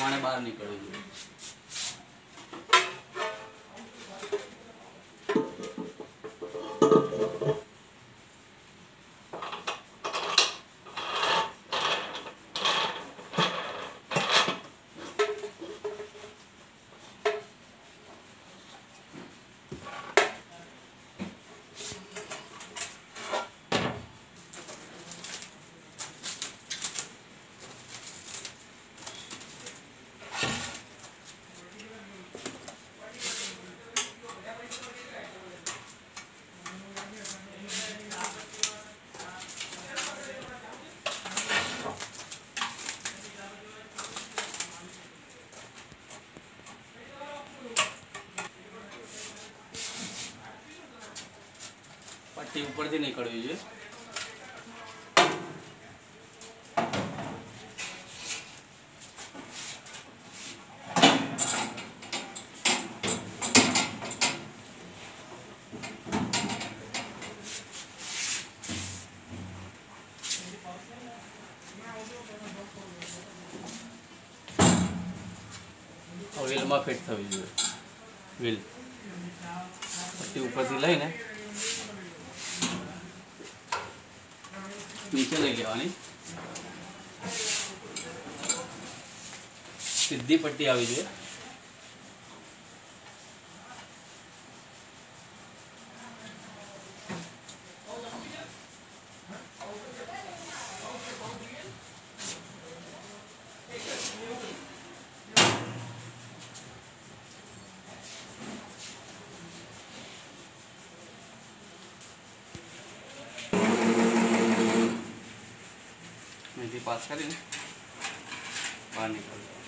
प्रमाणे बहार निकलવું જોઈએ। पट्टी ऊपर थी निकलवी જોઈએ। व्हील में फिट थवी જોઈએ। व्हील पट्टी ऊपर थी लईने नीचे लई लेवानी। सीधी पट्टी आवी જોઈએ। पास करें बाहर निकल